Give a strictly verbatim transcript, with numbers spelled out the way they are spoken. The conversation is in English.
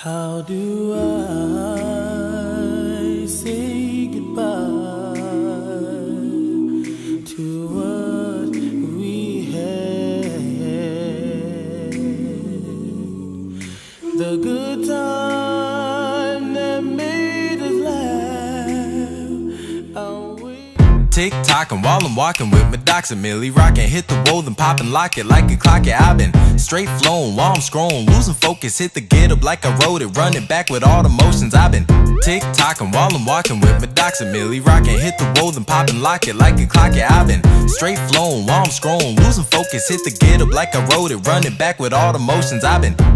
How do I say goodbye to what we had? The good time that made us laugh. I'll wait. Tick tocking while I'm walking with my doxamilly rockin', hit the wall and pop and lock it like a clock. Yeah, I've been straight flowing while I'm scrolling, losing focus, hit the get up like I wrote it, run it back with all the motions. I've been tick tocking while I'm walking with my doxamilly rockin', hit the wall and pop and lock it like a clock. Yeah, I've been straight flowing while I'm scrolling, losing focus, hit the get up like I wrote it, run it back with all the motions. I've been